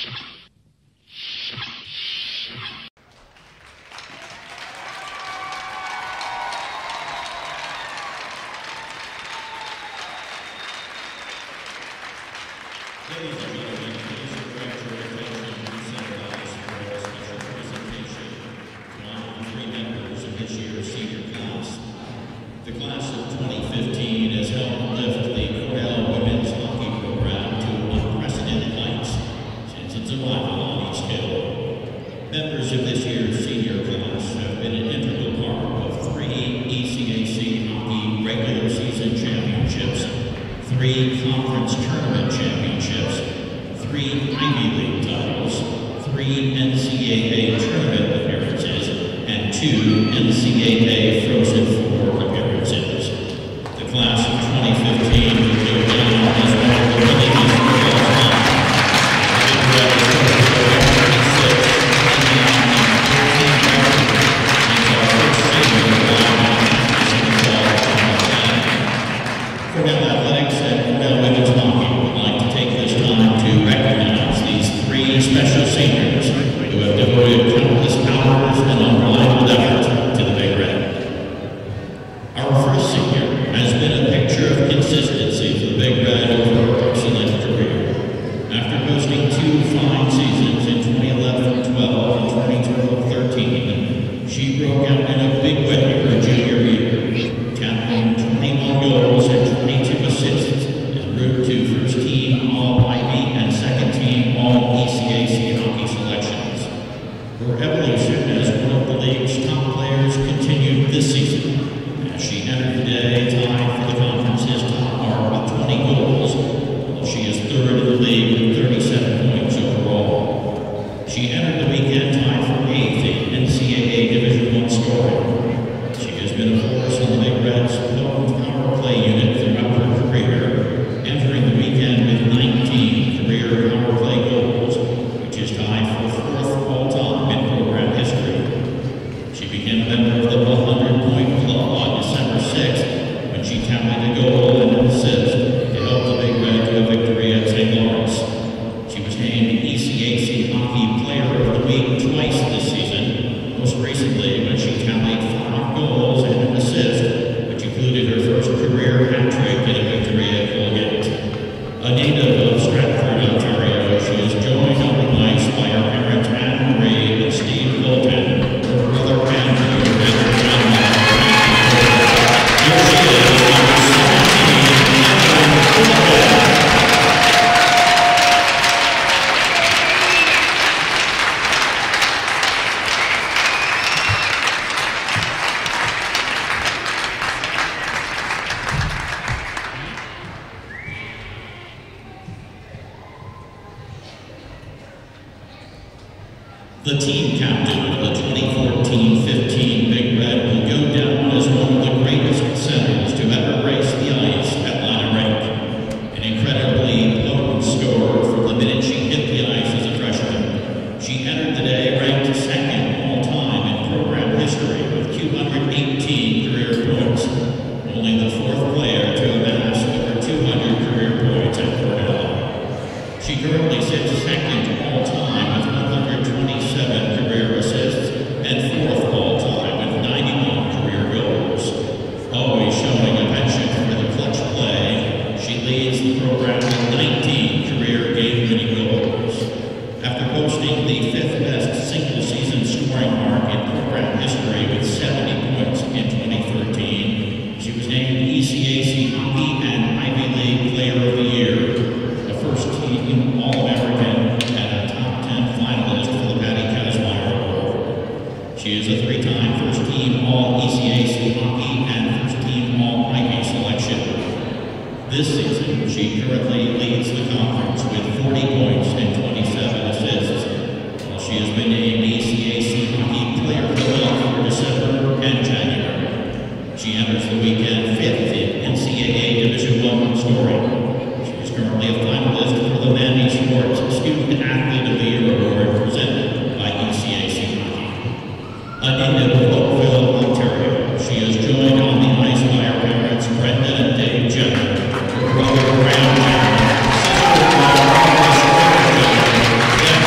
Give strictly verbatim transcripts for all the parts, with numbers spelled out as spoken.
The class of twenty fifteen has helped lift the Cornell women's hockey program to unprecedented heights since its arrival on East Hill. Members of this year's senior class have been an integral part of three E C A C hockey regular season championships, three conference tournament championships, three Ivy League titles, three N C A A tournament appearances, and two N C A A Frozen Four appearances. The class of twenty fifteen will go down as one of the winningest of all time. Cornell Athletics and Cornell Women's Hockey would like to take this time to recognize these three special seniors who have devoted countless hours and unrivaled effort to the Big Red. Our first senior has been a picture of consistency for the Big Red over her excellent career. After hosting two fine seasons in twenty eleven twelve and twenty twelve thirteen, she broke out in a big way her junior year, tapping twenty-one goals and twenty-two assists en route to first team All-Ivy and second team All-E C A C hockey selections. Her evolution as one of the league's top players continued this season, as she entered the day tied for the conference's top mark with twenty goals, while she is third in the league with thirty-seven points overall. She entered the weekend tied for eighth in N C A A Division One scoring. She has been a force on the Big Red's potent power play unit throughout her career, entering the weekend with nineteen career power play goals, which is tied for fourth all-time in program history. She became a member of the one hundred point club on December sixth when she tallied a goal and an assist to help the Big Red to a victory at Saint Lawrence. She was named E C A C Hockey Player of the Week twice this season, most recently when she tallied five goals and an assist, which included her first career hat trick in a victory at Colgate. A native of Stratford, Ontario, she is joined on the ice by her parents Anne Marie and Steve Fulton, her brother Andrew, and her grandmother. Here she is, number seventeen, Emily Fulton. The team captain of the twenty fourteen fifteen Big Red will go down as one of the greatest centers to ever grace the ice at Lana Rink. An incredibly potent scorer from the minute she hit the ice as a freshman. She entered the day ranked second all-time in program history with two hundred eighteen career points, only the fourth player to amass over two hundred career points at Cornell. She currently sits second all-time with one hundred twenty-seven career assists and fourth all-time with ninety-one career goals. Always showing a penchant for the clutch play, she leads the program with nineteen career game-winning goals. After posting the fifth best single-season scoring mark in program history with seventy points in twenty thirteen, she was named E C A C Hockey and Ivy League Player of the Year, a first-team All-American, and a top ten finalist for the Patty Kazmaier Award. She is a three-time first-team All-E C A C Hockey and first-team All-Ivy selection. This season, she currently leads the conference with forty points and twenty-seven assists, while she has been named E C A C Hockey Player of the Week for December and January. She enters the weekend fifth in N C A A Division One scoring. She is currently a finalist for the Mandy Sports Student Athlete of the Year Award presented by E C A C Hockey. A native of Oakville, Ontario, she is joined on the ice by her parents Brenda and Dave Jenner, her brother Graham Jenner, sister Brianne,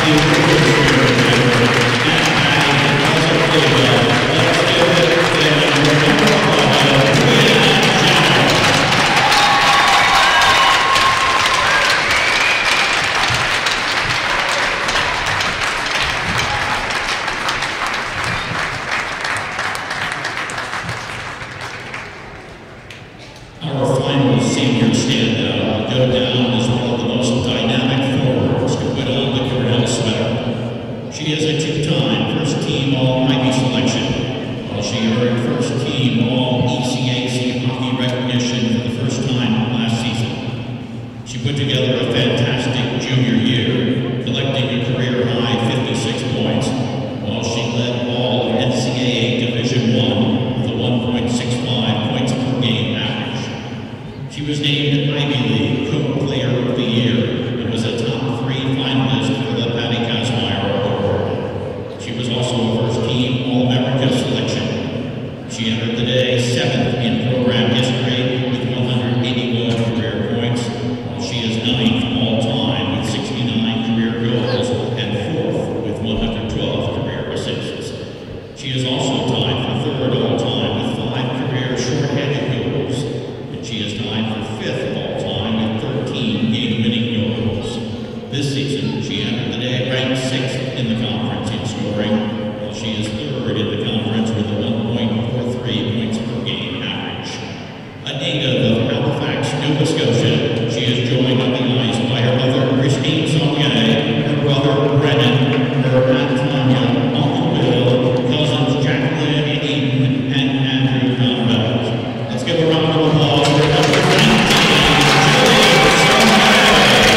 season, she entered the day ranked sixth in the conference in scoring, while she is third in the conference with a one point four three points per game average. A native of Halifax, Nova Scotia, she is joined on the ice by her mother, Christine Saulnier, her brother, Brennan, her aunt Tanya, Uncle Bill, cousins Jacqueline and Eden, and Andrew Campbell. Let's give a round of applause for number nineteen, Jillian Saulnier.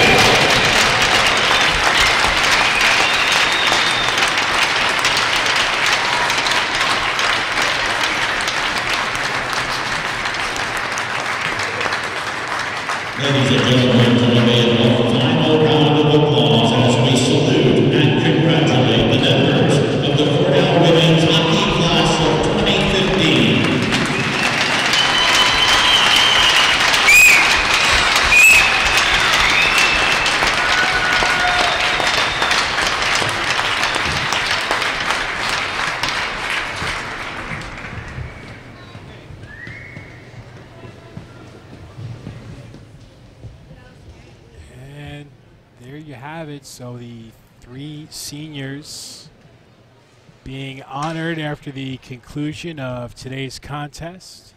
Ladies and gentlemen, join me in our final round of applause as we salute and congratulate the members of the Cornell Women's Hockey Class of twenty fifteen. There you have it. So the three seniors being honored after the conclusion of today's contest.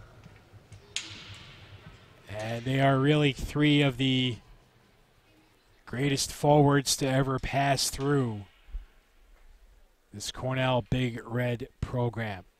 And they are really three of the greatest forwards to ever pass through this Cornell Big Red program.